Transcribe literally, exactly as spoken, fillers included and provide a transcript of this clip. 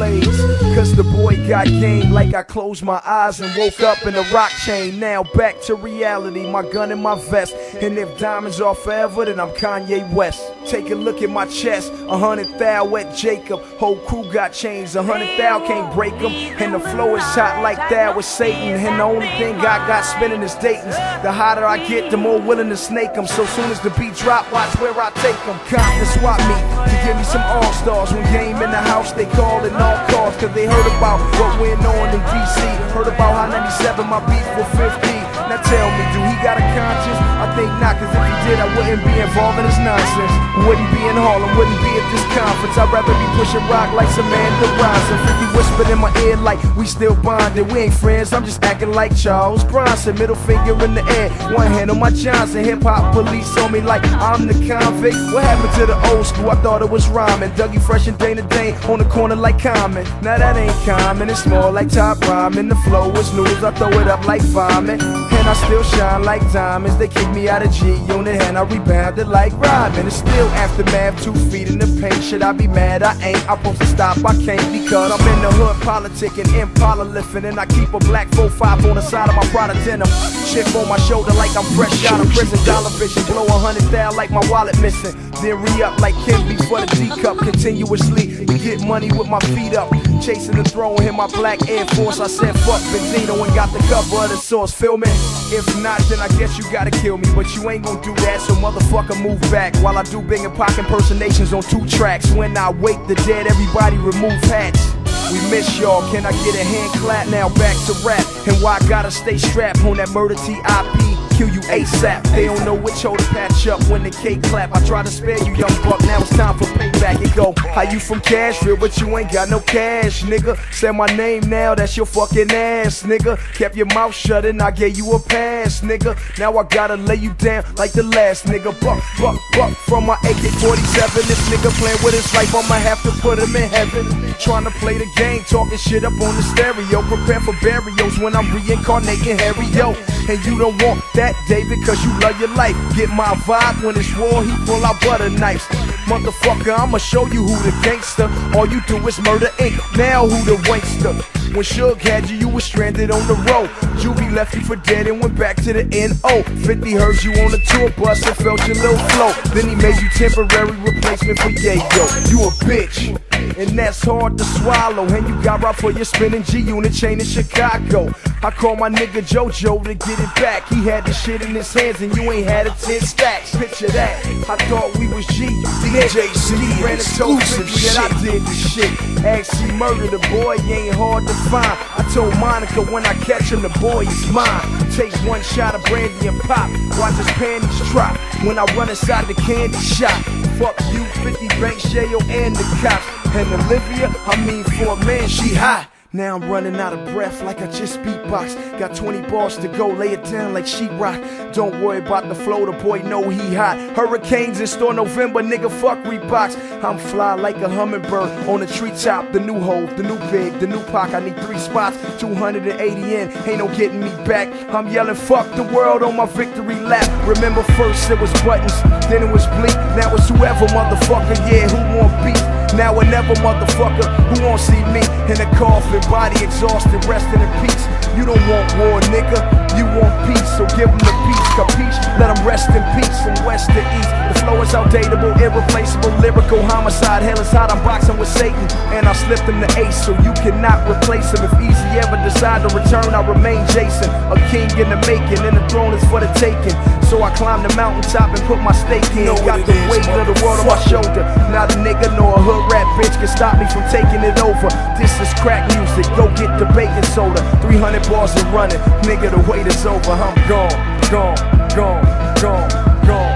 blaze. Cause the boy got game like I closed my eyes and woke up in a rock chain. Now back to reality, my gun and my vest. And if diamonds are forever, then I'm Kanye West. Take a look at my chest, a hundred thou at Jacob. Whole crew got chains, a hundred thou can't break them. And the flow is hot like that with Satan. And the only thing I got spinning is Dayton's. The hotter I get, the more willing to snake them. So soon as the beat drop, watch where I take them. Come to swap me, to give me some all-stars. When game in the house, they call it all cars. Cause they heard about what went on in D C. Heard about how ninety-seven my beat for fifty. Now tell me, do he got a conscience? I think not, cause if he did, I wouldn't be involved in his nonsense. Wouldn't be in Harlem, wouldn't be at this conference. I'd rather be pushing rock like Samantha Ronson. fifty whispered in my ear like we still bonded. We ain't friends, I'm just acting like Charles Bronson. Middle finger in the air, one hand on my Johnson. Hip-hop police on me like I'm the convict. What happened to the old school? I thought it was rhyming. Dougie Fresh and Dana Dane on the corner like Common. Now that ain't common, it's more like top rhyming. The flow is news, I throw it up like vomit. And I still shine like diamonds. They kick me out of G-Unit and I rebounded like Robin. It's still aftermath, two feet in the paint. Should I be mad? I ain't. I'm supposed to stop, I can't, because I'm in the hood politicking, Impala lifting. And I keep a black four five on the side of my Prada denim. Chip on my shoulder like I'm fresh out of prison. Dollar vision, blow a hundred thousand like my wallet missing. Then re-up like Kimby for the D-cup. Continuously to get money with my feet up. Chasing the throne in my black Air Force. I said fuck Benzino and got the cover of the source. Feel me? If not, then I guess you gotta kill me. But you ain't gonna do that, so motherfucker move back. While I do Big and Pac impersonations on two tracks. When I wake the dead, everybody remove hats. We miss y'all, can I get a hand clap? Now back to rap. And why I gotta stay strapped on that murder T I P Kill you ASAP. They don't know which hoe to patch up when the K clap. I try to spare you, young buck, now it's time for payback. It go, how you from Cashville, but you ain't got no cash, nigga. Say my name now, that's your fucking ass, nigga. Kept your mouth shut and I gave you a pass, nigga. Now I gotta lay you down like the last nigga. Buck, buck, buck from my A K forty-seven. This nigga playing with his life, I'ma have to put him in heaven. Trying to play the game, talking shit up on the stereo. Prepare for burials when I'm reincarnating Harry, yo. And you don't want that, David, cause you love your life. Get my vibe, when it's war, he pull out butter knives. Motherfucker, I'ma show you who the gangster. All you do is murder ink, now who the wankster. When Suge had you, you was stranded on the road. Juvie left you for dead and went back to the N O fifty heard you on the tour bus and felt your little flow. Then he made you temporary replacement for Yayo. You a bitch, and that's hard to swallow. And you got robbed for your spinning G-Unit chain in Chicago. I call my nigga JoJo to get it back. He had the shit in his hands and you ain't had a ten stacks. Picture that, I thought we was G. D J C ran a exclusive shit. I did the shit. Actually murdered the boy, ain't hard to find. I told Monica when I catch him, the boy is mine. Take one shot of brandy and pop, watch his panties drop. When I run inside the candy shop, fuck you, fifty Banks, J O and the cops. And Olivia, I mean for a man, she hot. Now I'm running out of breath like I just beatbox. Got twenty bars to go, lay it down like sheetrock. Don't worry about the flow, the boy know he hot. Hurricanes in store November, nigga, fuck Reeboks. I'm fly like a hummingbird on the treetop. The new Hove, the new Big, the new Pac. I need three spots, two hundred eighty in, ain't no getting me back. I'm yelling fuck the world on my victory lap. Remember first it was buttons, then it was bleak. Now it's whoever, motherfucker, yeah, who want beef? Now or never, motherfucker, who won't see me in a coffin, body exhausted, resting in peace. You don't want war, nigga, you want peace, so give them the peace, capiche? Let them rest in peace from west to east. The flow is outdatable, irreplaceable, lyrical homicide. Hell is hot, I'm boxing with Satan, and I slipped him the ace, so you cannot replace him. If Easy ever decide to return, I remain Jason, a king in the making, and the throne is for the taking. So I climbed the mountaintop and put my stake in. Got the weight of the world on my shoulder. Not a nigga nor a hood rat bitch can stop me from taking it over. This is crack music, go get the baking soda. three hundred bars and running, nigga, the wait is over. I'm gone, gone, gone, gone, gone.